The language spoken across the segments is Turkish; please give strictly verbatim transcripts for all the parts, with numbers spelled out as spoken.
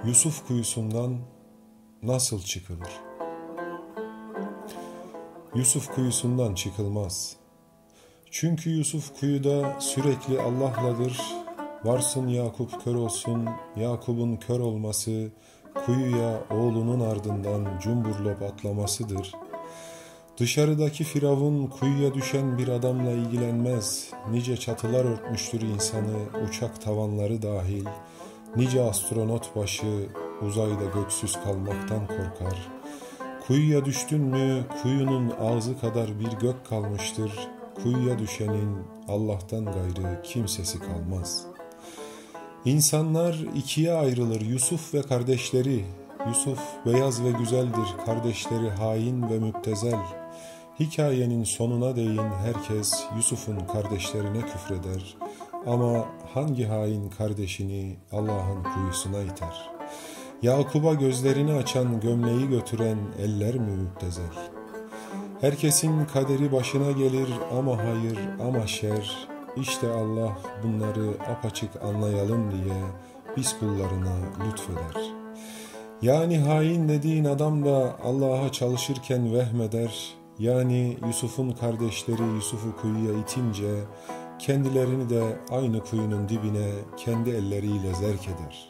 Yusuf kuyusundan nasıl çıkılır? Yusuf kuyusundan çıkılmaz. Çünkü Yusuf kuyuda sürekli Allah'ladır. Varsın Yakup kör olsun, Yakup'un kör olması, kuyuya oğlunun ardından cumburlop atlamasıdır. Dışarıdaki Firavun kuyuya düşen bir adamla ilgilenmez. Nice çatılar örtmüştür insanı, uçak tavanları dahil. Nice astronot başı uzayda göksüz kalmaktan korkar. Kuyuya düştün mü kuyunun ağzı kadar bir gök kalmıştır. Kuyuya düşenin Allah'tan gayrı kimsesi kalmaz. İnsanlar ikiye ayrılır, Yusuf ve kardeşleri. Yusuf beyaz ve güzeldir, kardeşleri hain ve müptezel. Hikayenin sonuna değin herkes Yusuf'un kardeşlerine küfreder. Ama hangi hain kardeşini Allah'ın kuyusuna iter? Yakup'a gözlerini açan, gömleği götüren eller mi müptezel? Herkesin kaderi başına gelir ama hayır ama şer. İşte Allah bunları apaçık anlayalım diye biz kullarına lütfeder. Yani hain dediğin adam da Allah'a çalışırken vehmeder. Yani Yusuf'un kardeşleri Yusuf'u kuyuya itince kendilerini de aynı kuyunun dibine kendi elleriyle zerk eder.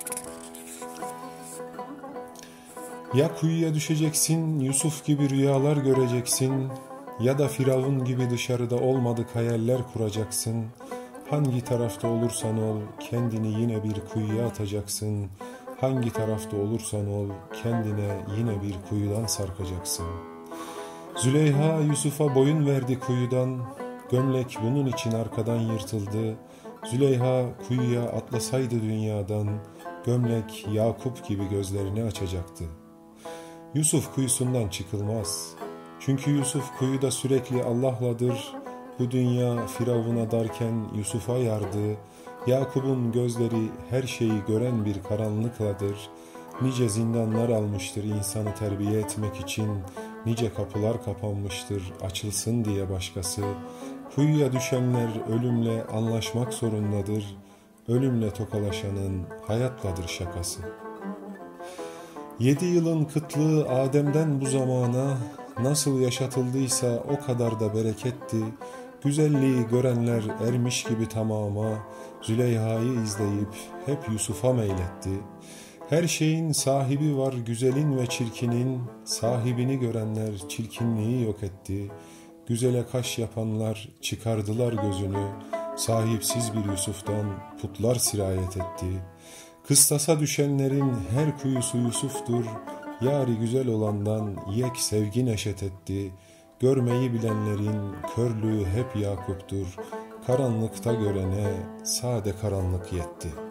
Ya kuyuya düşeceksin, Yusuf gibi rüyalar göreceksin, ya da Firavun gibi dışarıda olmadık hayaller kuracaksın. Hangi tarafta olursan ol, kendini yine bir kuyuya atacaksın. Hangi tarafta olursan ol, kendine yine bir kuyudan sarkacaksın. Züleyha Yusuf'a boyun verdi kuyudan, gömlek bunun için arkadan yırtıldı. Züleyha kuyuya atlasaydı dünyadan, gömlek Yakup gibi gözlerini açacaktı. Yusuf kuyusundan çıkılmaz. Çünkü Yusuf kuyuda sürekli Allah'ladır. Bu dünya Firavun'a darken Yusuf'a yardı. Yakup'un gözleri her şeyi gören bir karanlıkladır. Nice zindanlar almıştır insanı terbiye etmek için. Nice kapılar kapanmıştır açılsın diye başkası. Kuyuya düşenler ölümle anlaşmak zorundadır. Ölümle tokalaşanın hayatladır şakası. Yedi yılın kıtlığı Adem'den bu zamana, nasıl yaşatıldıysa o kadar da bereketti. Güzelliği görenler ermiş gibi tamama, Züleyha'yı izleyip hep Yusuf'a meyletti. Her şeyin sahibi var güzelin ve çirkinin, sahibini görenler çirkinliği yok etti. Güzele kaş yapanlar çıkardılar gözünü, sahipsiz bir Yusuf'tan putlar sirayet etti. Kıstasa düşenlerin her kuyusu Yusuf'tur, yari güzel olandan yek sevgi neşet etti. Görmeyi bilenlerin körlüğü hep Yakup'tur, karanlıkta görene sade karanlık yetti.